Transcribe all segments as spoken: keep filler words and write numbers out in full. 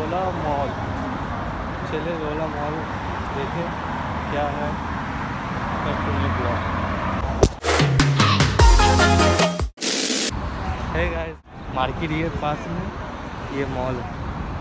लोला मॉल। चले लोला मॉल देखें क्या है। है गाइस, मार्केट ये पास में ये मॉल है।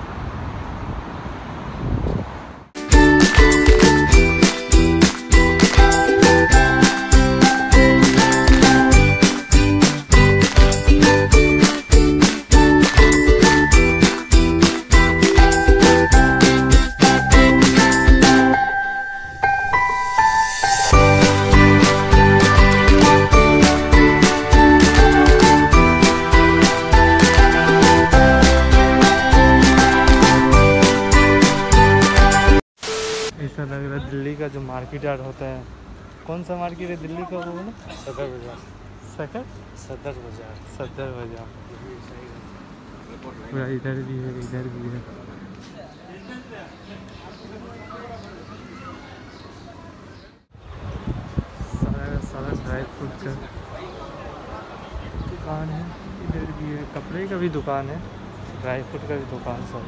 ऐसा लग रहा है दिल्ली का जो मार्केट यार्ड होता है। कौन सा मार्केट है दिल्ली का? वो ना सदर बाजार। सदर सदर बाजार सदर बाजार पूरा इधर भी है, इधर भी है। सारा सारा ड्राई फ्रूट का दुकान है। इधर भी है, कपड़े का भी दुकान है, ड्राई फ्रूट का भी दुकान सब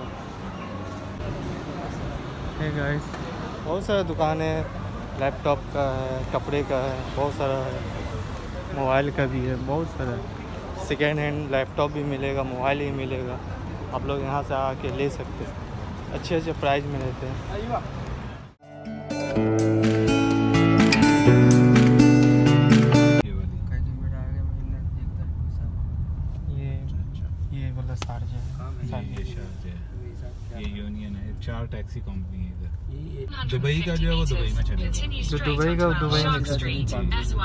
है गाइस। बहुत सारा दुकान है, लैपटॉप का है, कपड़े का है, बहुत सारा है, मोबाइल का भी है, बहुत सारा है। सेकेंड हैंड लैपटॉप भी मिलेगा, मोबाइल भी मिलेगा। आप लोग यहाँ से आके ले सकते हैं, अच्छे अच्छे प्राइस में रहते हैं। ये ये वाला शारजा है, ये यूनियन है, चार टैक्सी कंपनी है इधर। दुबई का जो है वो दुबई में चलेगा, जो दुबई का दुबई में चलेगा,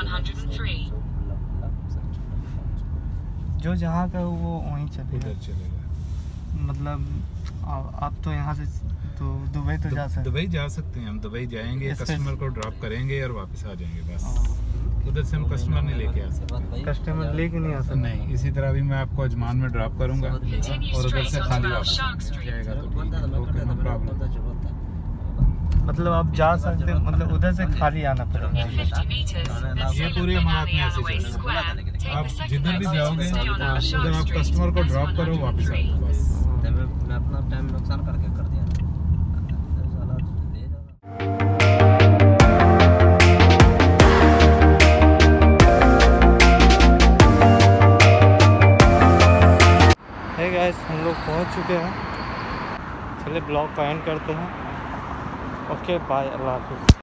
जो जहाँ का वो वहीं चलेगा। उधर चलेगा। मतलब आप तो यहाँ से तो दुबई तो जा सकते, दुबई जा सकते हैं हम। दुबई जाएंगे, कस्टमर को ड्रॉप करेंगे और वापस आ जाएंगे बस। उधर से हम कस्टमर नहीं लेके आ सकते, कस्टमर लेके नहीं आ सकते। नहीं, इसी तरह भी मैं आपको अजमान में ड्रॉप करूंगा और उधर से खाली वापस जाएगा तो ठीक है, ओके, नो प्रॉब्लम। मतलब आप जा सकते हैं, मतलब उधर से खाली आना पड़ेगा। ये पूरे अमानत में ऐसे चलता है। आप जिधर भी जाओगे उधर आप कस्टमर को ड्रॉप करो, वापस आओ बस। मैं अपना टाइम नुकसान करके कर दिया। हे गाइस, हम लोग पहुंच चुके हैं। चलिए ब्लॉग का एंड करते हैं। ओके बाय, अल्लाह हाफिज़।